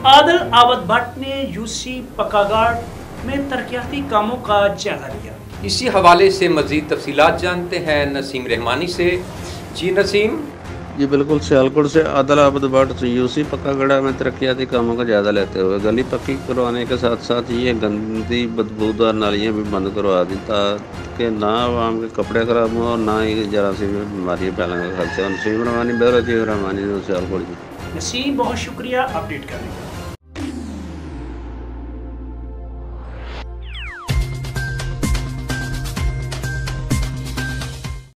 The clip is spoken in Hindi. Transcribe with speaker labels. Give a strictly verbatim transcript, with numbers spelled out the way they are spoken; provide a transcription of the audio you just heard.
Speaker 1: आदिल आबद भट्ट ने यूसी पक्कागाड़ में तरक्याती कामों का जायजा लिया।
Speaker 2: इसी हवाले से मजीद तफसीलात जानते हैं नसीम रहमानी से। जी नसीम।
Speaker 3: जी बिल्कुल, सियालकोट से आदिल आबद भट्ट यूसी पक्कागड़ा में तरक्याती कामों का जायजा लेते हुए गली पक्की करवाने के साथ साथ ये गंदी बदबूदार नालियाँ भी बंद करवा दी ताकि ना आवाम के कपड़े खराब हों और ना ही जरासीम बीमारियाँ फैलाने का खर्चा। नसीम रहमानी, बेहतर रहमानी, सियालकोट।
Speaker 1: नसीम, बहुत शुक्रिया अपडेट करने का।